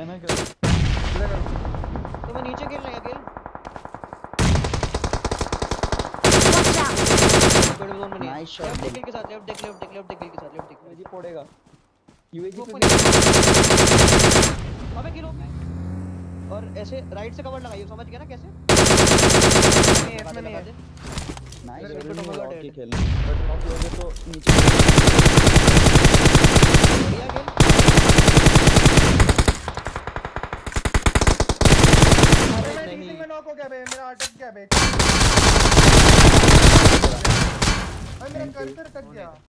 रहना क्या तो मैं नीचे खेलना है खेल बड़े जोन में नहीं नाइस शॉट लेफ्ट देख के साथ लेफ्ट देख के साथ लेफ्ट देख यूएजी फोड़ेगा यूएजी पे अबे किलो पे और ऐसे राइट से कवर लगाइयो समझ गया ना कैसे नहीं है नाइस जरूरी नहीं टोमोगा है डेड खेलना बट नॉक लोगे तो नीचे बढ़िया गेम अरे मैं टीचिंग में नॉक हो गया बे मेरा अटक गया बे अरे मेरा कर्सर अटक गया